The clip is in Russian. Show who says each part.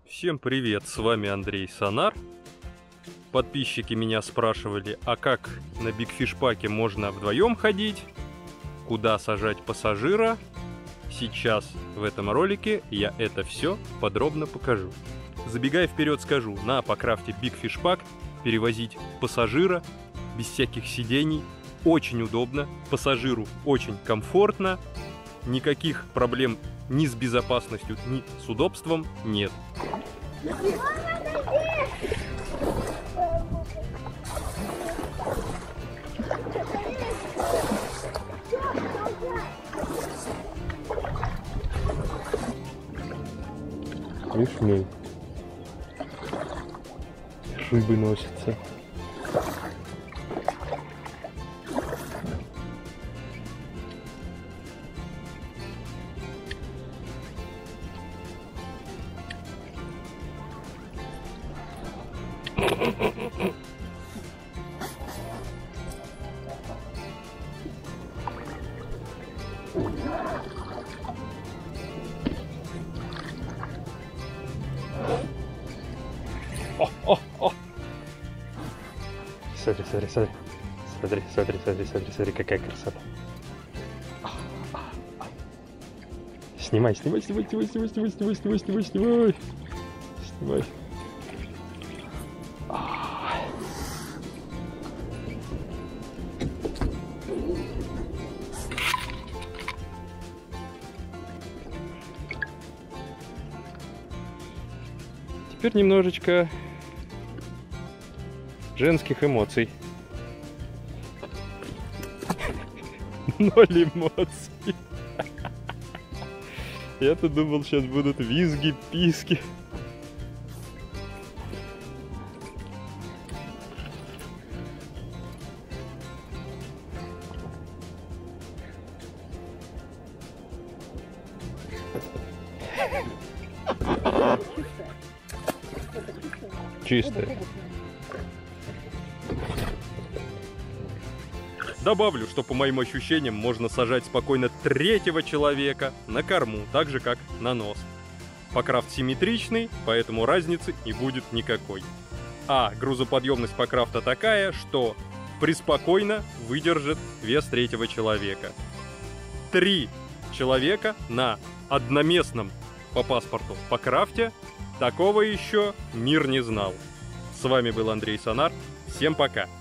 Speaker 1: Всем привет, с вами Андрей Сонар. Подписчики меня спрашивали, а как на бигфиш-паке можно вдвоем ходить, куда сажать пассажира. Сейчас в этом ролике я это все подробно покажу. Забегая вперед, скажу, на Покрафте бигфиш-пак перевозить пассажира без всяких сидений очень удобно, пассажиру очень комфортно, никаких проблем ни с безопасностью, ни с удобством нет. Вишней. Шибы носятся. О! Смотри, какая красота. Снимай. Теперь немножечко женских эмоций. Ноль эмоций. Я-то думал, сейчас будут визги, писки. Чистая. Добавлю, что по моим ощущениям можно сажать спокойно третьего человека на корму, так же как на нос. Покрафт симметричный, поэтому разницы не будет никакой. А грузоподъемность покрафта такая, что преспокойно выдержит вес третьего человека. 3 человека на одноместном по паспорту покрафте, такого еще мир не знал. С вами был Андрей Сонар. Всем пока!